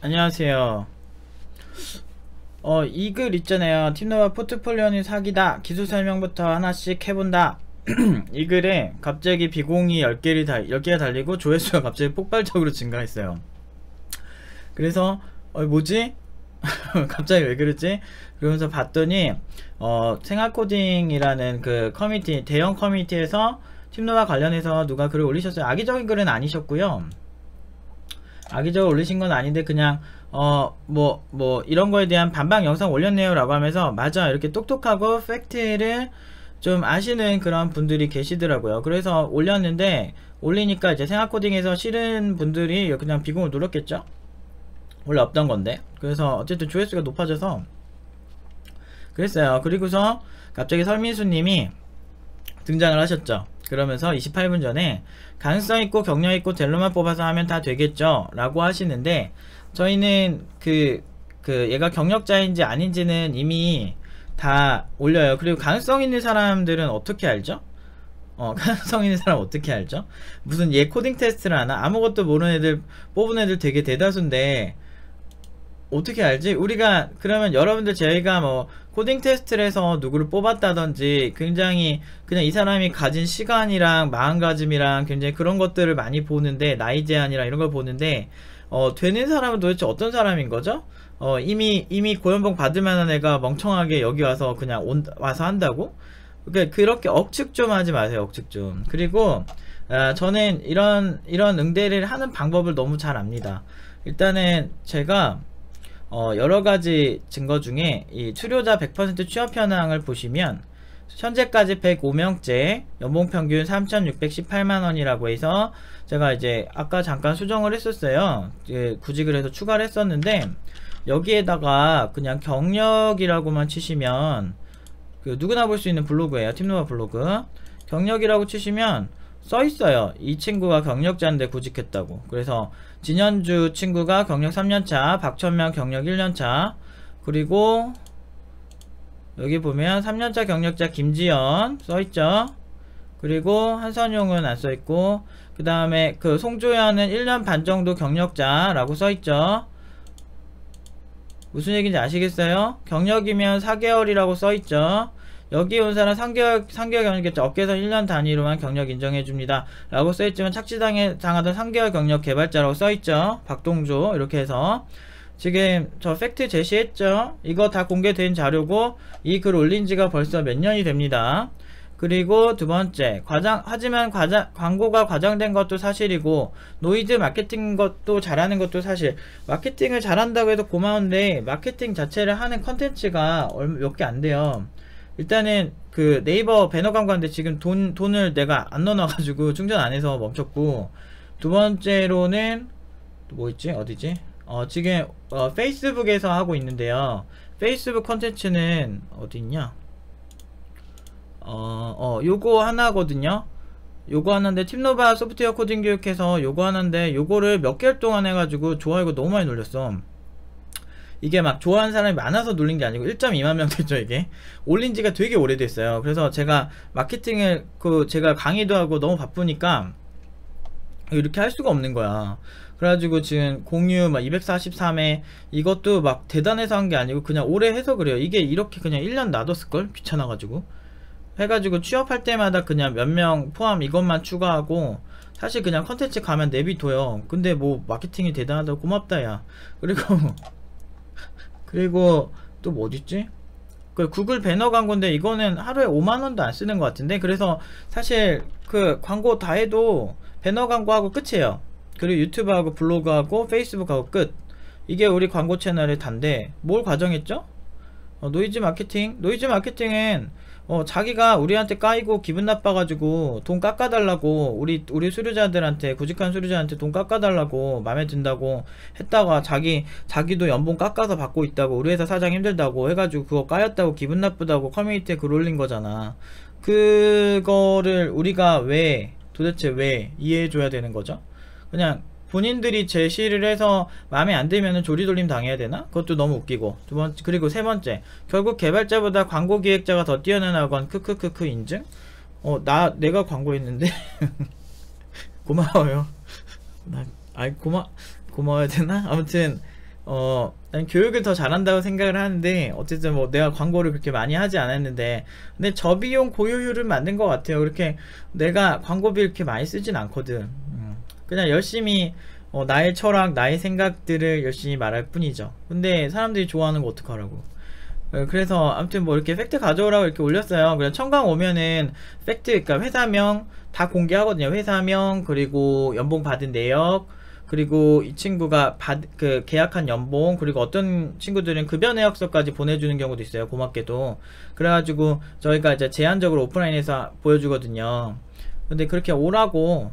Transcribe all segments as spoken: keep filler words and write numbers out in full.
안녕하세요. 어, 이 글 있잖아요. 팀노바 포트폴리오는 사기다. 기술 설명부터 하나씩 해본다. 이 글에 갑자기 비공이 열 개를 달, 열 개가 달리고 조회수가 갑자기 폭발적으로 증가했어요. 그래서 어, 뭐지? 갑자기 왜 그랬지? 그러면서 봤더니 어, 생활코딩이라는 그 커뮤니티, 대형 커뮤니티에서 팀노바 관련해서 누가 글을 올리셨어요. 악의적인 글은 아니셨고요. 악의적으로 올리신 건 아닌데 그냥 어 뭐 뭐 이런 거에 대한 반박 영상 올렸네요 라고 하면서 맞아 이렇게 똑똑하고 팩트를 좀 아시는 그런 분들이 계시더라고요. 그래서 올렸는데 올리니까 이제 생활코딩에서 싫은 분들이 그냥 비공을 누렸겠죠. 원래 없던 건데. 그래서 어쨌든 조회수가 높아져서 그랬어요. 그리고서 갑자기 설민수님이 등장을 하셨죠. 그러면서 이십팔 분 전에 가능성 있고 경력 있고 델로만 뽑아서 하면 다 되겠죠 라고 하시는데, 저희는 그, 그 얘가 경력자인지 아닌지는 이미 다 올려요. 그리고 가능성 있는 사람들은 어떻게 알죠? 어, 가능성 있는 사람 어떻게 알죠? 무슨 얘 코딩 테스트를 하나? 아무것도 모르는 애들 뽑은 애들 되게 대다수인데 어떻게 알지? 우리가 그러면 여러분들 저희가 뭐 코딩 테스트를 해서 누구를 뽑았다든지 굉장히 그냥 이 사람이 가진 시간이랑 마음가짐이랑 굉장히 그런 것들을 많이 보는데, 나이 제한이랑 이런 걸 보는데 어 되는 사람은 도대체 어떤 사람인 거죠? 어 이미 이미 고연봉 받을 만한 애가 멍청하게 여기 와서 그냥 온, 와서 한다고? 그러니까 그렇게 억측 좀 하지 마세요. 억측 좀. 그리고 아, 저는 이런 이런 응대를 하는 방법을 너무 잘 압니다. 일단은 제가 어, 여러가지 증거 중에 이 수료자 백 퍼센트 취업 현황을 보시면 현재까지 백오 명째 연봉평균 삼천육백십팔만 원이라고 해서 제가 이제 아까 잠깐 수정을 했었어요. 예, 구직을 해서 추가를 했었는데 여기에다가 그냥 경력이라고만 치시면 그 누구나 볼 수 있는 블로그예요. 팀노바 블로그. 경력이라고 치시면 써있어요. 이 친구가 경력자인데 구직했다고. 그래서 진현주 친구가 경력 삼 년차, 박천명 경력 일 년차, 그리고 여기 보면 삼 년차 경력자 김지연 써있죠. 그리고 한선용은 안 써있고, 그 다음에 그 송조연은 일 년 반 정도 경력자라고 써있죠. 무슨 얘기인지 아시겠어요? 경력이면 사 개월이라고 써있죠. 여기 온 사람 삼 개월, 삼 개월 경력겠죠. 업계에서 일 년 단위로만 경력 인정해줍니다 라고 써있지만 착취당해, 당하던 삼 개월 경력 개발자라고 써있죠. 박동조. 이렇게 해서 지금 저 팩트 제시했죠. 이거 다 공개된 자료고 이 글 올린지가 벌써 몇 년이 됩니다. 그리고 두 번째, 과장, 하지만 과장, 광고가 과장된 것도 사실이고 노이즈 마케팅 것도 잘하는 것도 사실. 마케팅을 잘한다고 해도 고마운데 마케팅 자체를 하는 컨텐츠가 몇 개 안 돼요. 일단은 그 네이버 배너 광고인데 지금 돈, 돈을 내가 안 넣어놔가지고 충전 안 해서 멈췄고, 두 번째로는 또 뭐 있지? 어디지? 어 지금 어, 페이스북에서 하고 있는데요. 페이스북 컨텐츠는 어디 있냐? 어, 어 요거 하나거든요. 요거 하나인데 팀노바 소프트웨어 코딩 교육해서 요거 하나인데 요거를 몇 개월 동안 해가지고 좋아요가 너무 많이 눌렸어. 이게 막 좋아하는 사람이 많아서 눌린 게 아니고 일 점 이만 명 됐죠. 이게 올린 지가 되게 오래됐어요. 그래서 제가 마케팅을 그 제가 강의도 하고 너무 바쁘니까 이렇게 할 수가 없는 거야. 그래가지고 지금 공유 막 이백사십삼 회 이것도 막 대단해서 한 게 아니고 그냥 오래 해서 그래요. 이게 이렇게 그냥 일 년 놔뒀을걸? 귀찮아가지고 해가지고 취업할 때마다 그냥 몇 명 포함 이것만 추가하고 사실 그냥 컨텐츠 가면 내비둬요. 근데 뭐 마케팅이 대단하다고 고맙다 야. 그리고 그리고 또 뭐 어딨지? 그 구글 배너 광고인데 이거는 하루에 오만 원도 안 쓰는 것 같은데, 그래서 사실 그 광고 다 해도 배너 광고하고 끝이에요. 그리고 유튜브하고 블로그하고 페이스북하고 끝. 이게 우리 광고 채널의 단데 뭘 과정했죠? 어, 노이즈 마케팅? 노이즈 마케팅은 어, 자기가 우리한테 까이고 기분 나빠가지고 돈 깎아달라고, 우리 우리 수료자들한테, 구직한 수료자한테 돈 깎아달라고 맘에 든다고 했다가 자기 자기도 연봉 깎아서 받고 있다고, 우리 회사 사장 힘들다고 해가지고 그거 까였다고 기분 나쁘다고 커뮤니티에 글 올린 거잖아. 그거를 우리가 왜 도대체 왜 이해해줘야 되는 거죠? 그냥 본인들이 제시를 해서 마음에 안 들면은 조리돌림 당해야 되나? 그것도 너무 웃기고. 두 번째, 그리고 세 번째, 결국 개발자보다 광고 기획자가 더 뛰어나건 크크크크 인증? 어, 나 내가 광고했는데 고마워요. 나 아이 고마 고마워야 되나? 아무튼 어, 난 교육을 더 잘한다고 생각을 하는데, 어쨌든 뭐 내가 광고를 그렇게 많이 하지 않았는데, 근데 저비용 고효율은 맞는 것 같아요. 그렇게 내가 광고비 이렇게 많이 쓰진 않거든. 음, 그냥 열심히, 어, 나의 철학, 나의 생각들을 열심히 말할 뿐이죠. 근데 사람들이 좋아하는 거 어떡하라고. 어, 그래서 아무튼 뭐 이렇게 팩트 가져오라고 이렇게 올렸어요. 그냥 청강 오면은 팩트, 그러니까 회사명 다 공개하거든요. 회사명, 그리고 연봉 받은 내역, 그리고 이 친구가 받, 그 계약한 연봉, 그리고 어떤 친구들은 급여 내역서까지 보내주는 경우도 있어요. 고맙게도. 그래가지고 저희가 이제 제한적으로 오프라인에서 보여주거든요. 근데 그렇게 오라고.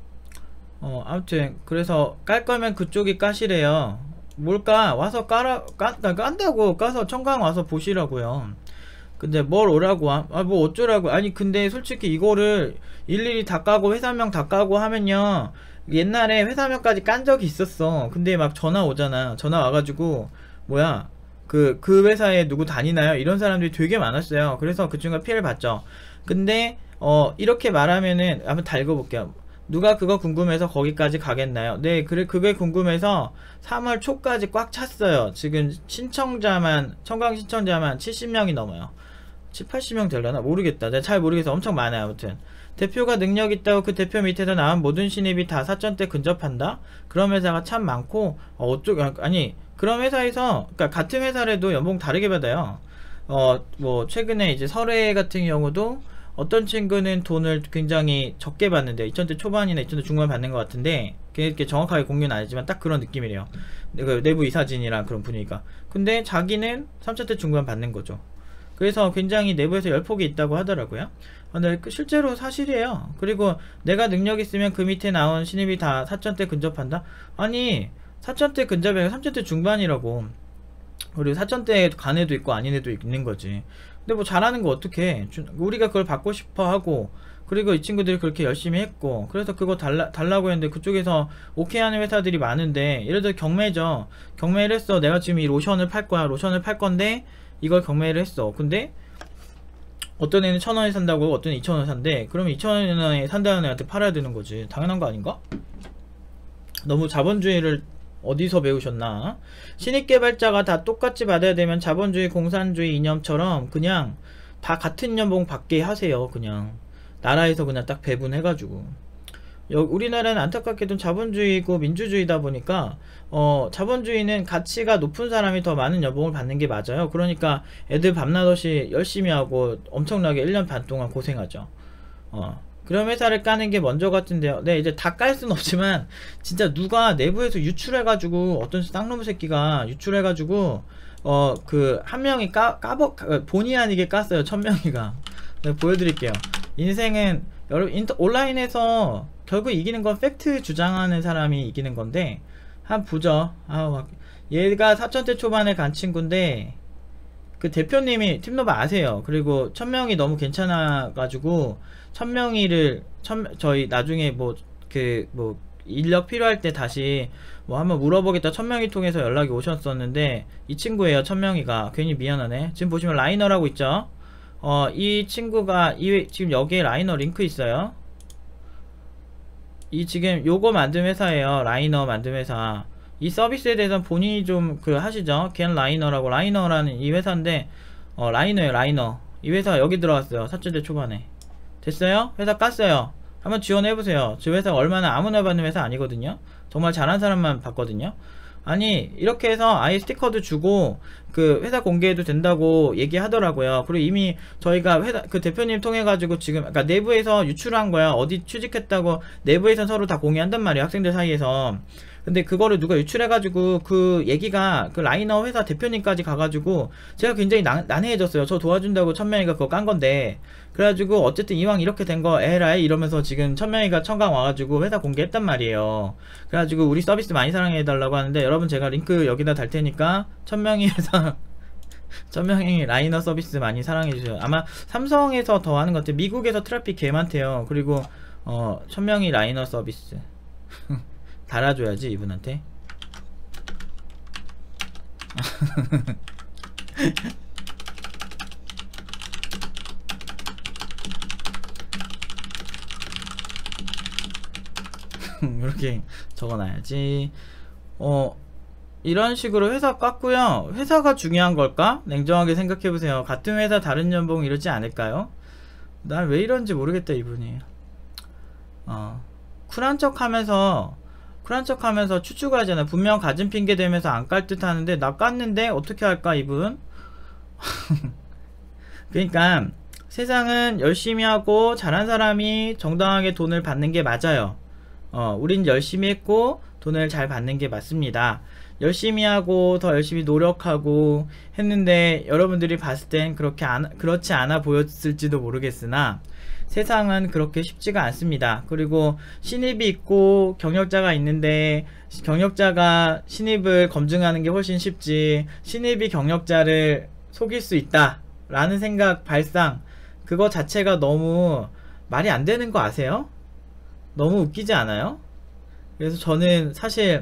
어 아무튼 그래서 깔 거면 그쪽이 까시래요. 뭘까? 와서 깔아 깐, 깐다고 까서 청강 와서 보시라고요. 근데 뭘 오라고 아 뭐 어쩌라고. 아니 근데 솔직히 이거를 일일이 다 까고 회사명 다 까고 하면요, 옛날에 회사명까지 깐 적이 있었어. 근데 막 전화 오잖아. 전화 와가지고 뭐야, 그 그 회사에 누구 다니나요? 이런 사람들이 되게 많았어요. 그래서 그 친구가 피해를 봤죠. 근데 어 이렇게 말하면은 한번 다 읽어볼게요. 누가 그거 궁금해서 거기까지 가겠나요? 네, 그래, 그게 궁금해서 삼월 초까지 꽉 찼어요. 지금 신청자만, 청강 신청자만 칠십 명이 넘어요. 칠십, 팔십 명 되려나? 모르겠다. 내가 잘 모르겠어. 엄청 많아요. 아무튼 대표가 능력 있다고 그 대표 밑에서 나온 모든 신입이 다 사천대 근접한다? 그런 회사가 참 많고, 어, 어쩌, 아니, 그런 회사에서, 그니까 같은 회사라도 연봉 다르게 받아요. 어, 뭐, 최근에 이제 설해 같은 경우도 어떤 친구는 돈을 굉장히 적게 받는데 이천대 초반이나 이천대 중반 받는 것 같은데, 이렇게 정확하게 공유는 아니지만 딱 그런 느낌이래요. 그 내부 이사진이랑 그런 분위기가. 근데 자기는 삼천대 중반 받는 거죠. 그래서 굉장히 내부에서 열폭이 있다고 하더라고요. 근데 실제로 사실이에요. 그리고 내가 능력 있으면 그 밑에 나온 신입이 다 사천대 근접한다? 아니, 사천대 근접이 아니라 삼천대 중반이라고. 그리고 사천대 간 애도 있고 아닌 애도 있는 거지. 근데 뭐 잘하는 거 어떡해. 우리가 그걸 받고 싶어 하고, 그리고 이 친구들이 그렇게 열심히 했고, 그래서 그거 달라, 달라고 했는데 그쪽에서 오케이 하는 회사들이 많은데, 예를 들어 경매죠. 경매를 했어. 내가 지금 이 로션을 팔 거야. 로션을 팔 건데 이걸 경매를 했어. 근데 어떤 애는 천 원에 산다고, 어떤 애는 이천 원에 산대. 그러면 이천 원에 산다는 애한테 팔아야 되는 거지. 당연한 거 아닌가? 너무 자본주의를 어디서 배우셨나? 신입 개발자가 다 똑같이 받아야 되면 자본주의 공산주의 이념처럼 그냥 다 같은 연봉 받게 하세요. 그냥 나라에서 그냥 딱 배분해가지고. 여, 우리나라는 안타깝게도 자본주의고 민주주의다 보니까 어 자본주의는 가치가 높은 사람이 더 많은 연봉을 받는 게 맞아요. 그러니까 애들 밤낮없이 열심히 하고 엄청나게 일 년 반 동안 고생하죠. 어 그런 회사를 까는 게 먼저 같은데요. 네, 이제 다 깔 순 없지만 진짜 누가 내부에서 유출해가지고, 어떤 쌍놈 새끼가 유출해가지고 어 그 한 명이 까 까버 본의 아니게 깠어요. 천 명이가. 네, 보여드릴게요. 인생은 여러분 인터, 온라인에서 결국 이기는 건 팩트 주장하는 사람이 이기는 건데, 한 보죠. 아, 막 얘가 사천대 초반에 간 친구인데 그 대표님이 팀노바 아세요. 그리고 천명이 너무 괜찮아 가지고 천명이를 천, 저희 나중에 뭐 그 뭐 인력 필요할 때 다시 뭐 한번 물어보겠다 천명이 통해서 연락이 오셨었는데, 이 친구예요. 천명이가. 괜히 미안하네. 지금 보시면 라이너라고 있죠. 어 이 친구가 이 지금 여기에 라이너 링크 있어요. 이 지금 요거 만든 회사예요. 라이너 만든 회사. 이 서비스에 대해서는 본인이 좀 그 하시죠. 겐 라이너라고, 라이너라는 이 회사인데, 어 라이너예요. 라이너. 이 회사 여기 들어갔어요. 사천대 초반에. 됐어요? 회사 깠어요. 한번 지원해보세요. 저 회사가 얼마나 아무나 받는 회사 아니거든요. 정말 잘한 사람만 받거든요. 아니 이렇게 해서 아예 스티커도 주고 그 회사 공개해도 된다고 얘기하더라고요. 그리고 이미 저희가 회사 그 대표님 통해 가지고 지금, 그러니까 내부에서 유출한 거야. 어디 취직했다고 내부에서 서로 다 공개한단 말이에요. 학생들 사이에서. 근데 그거를 누가 유출해가지고 그 얘기가 그 라이너 회사 대표님까지 가가지고 제가 굉장히 난, 난해해졌어요. 저 도와준다고 천명이가 그거 깐 건데. 그래가지고 어쨌든 이왕 이렇게 된 거 에라이 이러면서 지금 천명이가 청강 와가지고 회사 공개했단 말이에요. 그래가지고 우리 서비스 많이 사랑해달라고 하는데, 여러분 제가 링크 여기다 달 테니까 천명이 회사 천명이 라이너 서비스 많이 사랑해주세요. 아마 삼성에서 더 하는 것 같아요. 미국에서 트래픽 개 많대요. 그리고 어 천명이 라이너 서비스 달아줘야지 이분한테. 이렇게 적어놔야지. 어 이런 식으로 회사 깠고요. 회사가 중요한 걸까? 냉정하게 생각해보세요. 같은 회사 다른 연봉 이러지 않을까요? 난 왜 이런지 모르겠다 이분이. 어 쿨한 척 하면서 쿨한 척 하면서 추측하잖아. 분명 가진 핑계 대면서 안 깔 듯 하는데 나 깠는데 어떻게 할까 이분? 그러니까 세상은 열심히 하고 잘한 사람이 정당하게 돈을 받는 게 맞아요. 어 우린 열심히 했고 돈을 잘 받는 게 맞습니다. 열심히 하고 더 열심히 노력하고 했는데 여러분들이 봤을 땐 그렇게 안, 그렇지 않아 보였을지도 모르겠으나 세상은 그렇게 쉽지가 않습니다. 그리고 신입이 있고 경력자가 있는데 경력자가 신입을 검증하는 게 훨씬 쉽지 신입이 경력자를 속일 수 있다 라는 생각 발상, 그거 자체가 너무 말이 안 되는 거 아세요? 너무 웃기지 않아요? 그래서 저는 사실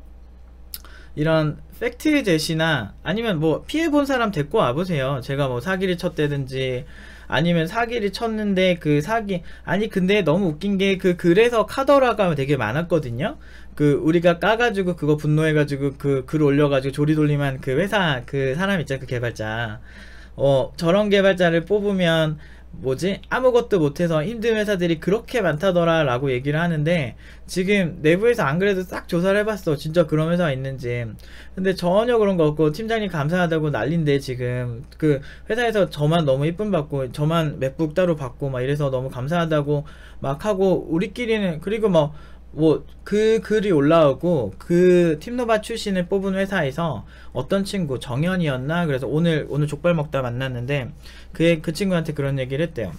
이런 팩트 제시나 아니면 뭐 피해본 사람 데리고 와보세요. 제가 뭐 사기를 쳤다든지 아니면 사기를 쳤는데 그 사기 아니 근데 너무 웃긴 게 그 글에서 카더라가 되게 많았거든요. 그 우리가 까가지고 그거 분노해가지고 그 글 올려가지고 조리돌림한 그 회사 그 사람 있잖아, 그 개발자. 어 저런 개발자를 뽑으면 뭐지 아무것도 못해서 힘든 회사들이 그렇게 많다더라 라고 얘기를 하는데 지금 내부에서 안 그래도 싹 조사를 해봤어. 진짜 그런 회사가 있는지. 근데 전혀 그런 거 없고 팀장님 감사하다고 난린데 지금 그 회사에서 저만 너무 이쁨 받고 저만 맥북 따로 받고 막 이래서 너무 감사하다고 막 하고 우리끼리는. 그리고 뭐 뭐 그 글이 올라오고 그 팀노바 출신을 뽑은 회사에서 어떤 친구 정현이었나 그래서 오늘 오늘 족발 먹다 만났는데 그, 그 친구한테 그런 얘기를 했대요.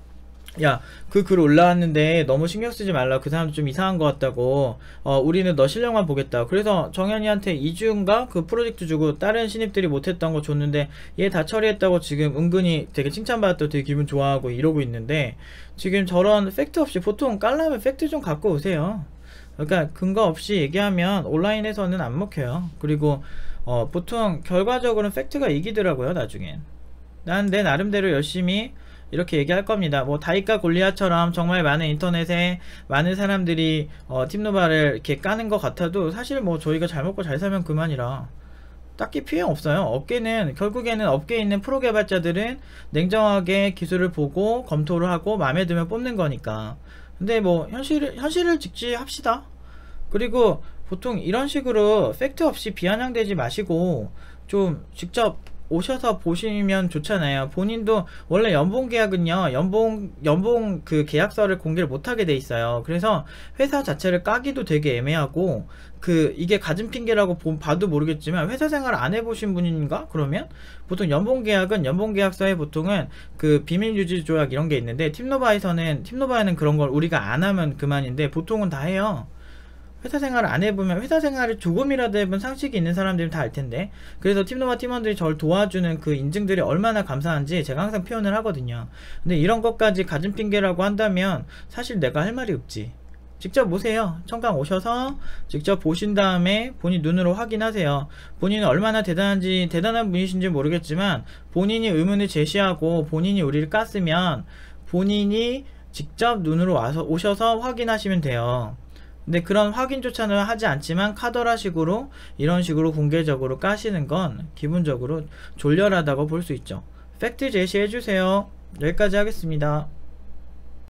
야 그 글 올라왔는데 너무 신경 쓰지 말라. 그 사람 좀 이상한 것 같다고. 어 우리는 너 실력만 보겠다. 그래서 정현이한테 이 주인가 그 프로젝트 주고 다른 신입들이 못했던 거 줬는데 얘 다 처리했다고 지금 은근히 되게 칭찬받았다고 되게 기분 좋아하고 이러고 있는데 지금 저런 팩트 없이 보통 깔라면 팩트 좀 갖고 오세요. 그러니까 근거 없이 얘기하면 온라인에서는 안 먹혀요. 그리고 어 보통 결과적으로는 팩트가 이기더라고요 나중엔. 난 내 나름대로 열심히 이렇게 얘기할 겁니다. 뭐 다이카 골리앗처럼 정말 많은 인터넷에 많은 사람들이 어, 팀노바를 이렇게 까는 것 같아도 사실 뭐 저희가 잘 먹고 잘 살면 그만이라 딱히 피해 없어요. 업계는 결국에는 업계에 있는 프로 개발자들은 냉정하게 기술을 보고 검토를 하고 마음에 들면 뽑는 거니까. 근데 뭐 현실을 현실을 직시합시다. 그리고 보통 이런 식으로 팩트 없이 비아냥대지 마시고 좀 직접 오셔서 보시면 좋잖아요. 본인도 원래 연봉 계약은요 연봉 연봉 그 계약서를 공개를 못하게 돼 있어요. 그래서 회사 자체를 까기도 되게 애매하고 그 이게 가진 핑계라고 보, 봐도 모르겠지만 회사 생활 안 해보신 분인가 그러면 보통 연봉 계약은 연봉 계약서에 보통은 그 비밀 유지 조약 이런 게 있는데 팀노바에서는 팀노바에는 그런 걸 우리가 안 하면 그만인데 보통은 다 해요. 회사 생활을 안 해보면 회사 생활을 조금이라도 해본 상식이 있는 사람들은 다 알텐데. 그래서 팀노바 팀원들이 저를 도와주는 그 인증들이 얼마나 감사한지 제가 항상 표현을 하거든요. 근데 이런 것까지 가진 핑계라고 한다면 사실 내가 할 말이 없지. 직접 오세요. 청강 오셔서 직접 보신 다음에 본인 눈으로 확인하세요. 본인은 얼마나 대단한지 대단한 분이신지 모르겠지만 본인이 의문을 제시하고 본인이 우리를 깠으면 본인이 직접 눈으로 와서 오셔서 확인하시면 돼요. 근데 그런 확인조차는 하지 않지만 카더라 식으로 이런 식으로 공개적으로 까시는 건 기본적으로 졸렬하다고 볼 수 있죠. 팩트 제시해주세요. 여기까지 하겠습니다.